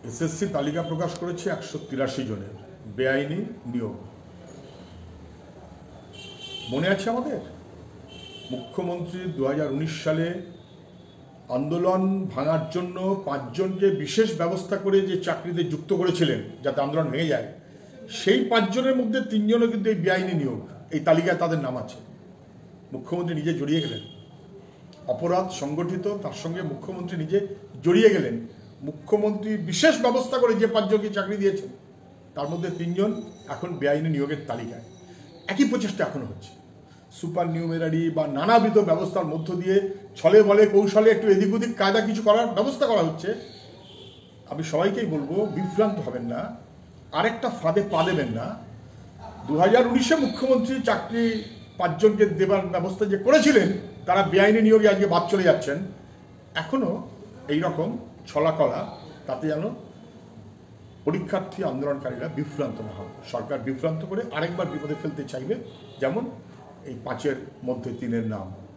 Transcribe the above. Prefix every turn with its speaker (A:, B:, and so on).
A: SSC তালিকা প্রকাশ করেছে 183 জনের বেআইনি নিয়োগ। মনে আছে আমাদের মুখ্যমন্ত্রী 2019 সালে আন্দোলন ভাঙার জন্য 5 জনকে বিশেষ ব্যবস্থা করে যে চাকরিতে যুক্ত করেছিলেন যাতে আন্দোলন ভেঙে যায়, সেই 5 জনের মধ্যে 3 জনও কিন্তু এই বেআইনি নিয়োগ, এই তালিকায় তাদের নাম আছে। মুখ্যমন্ত্রী নিজে জড়িয়ে গেলেন, অপরাধ সংগঠিত, তার সঙ্গে মুখ্যমন্ত্রী নিজে জড়িয়ে গেলেন। মুখ্যমন্ত্রী বিশেষ ব্যবস্থা করে যে 5 জনকে চাকরি দিয়েছেন তার মধ্যে 3 জন এখন বেআইনি নিয়োগের তালিকায়। একই প্রচেষ্টা এখনো হচ্ছে, সুপার নিউমেরারি বা নানাবিধ ব্যবস্থার মধ্য দিয়ে ছলে বলে কৌশলে একটু এদিক ওদিক কায়দা কিছু করার ব্যবস্থা করা হচ্ছে। আমি সবাইকেই বলবো, বিভ্রান্ত হবেন না, আরেকটা ফাঁদে পা দেবেন না। 2019-এ মুখ্যমন্ত্রী চাকরি 5 জনকে দেবার ব্যবস্থা যে করেছিলেন তারা বেআইনি নিয়োগে আজকে বাদ চলে যাচ্ছেন। এখনও এইরকম ছলাকলা, তাতে যেন পরীক্ষার্থী আন্দোলনকারীরা বিভ্রান্ত না হয়। সরকার বিভ্রান্ত করে আরেকবার বিপদে ফেলতে চাইবে, যেমন এই 5-এর মধ্যে 3-এর নাম।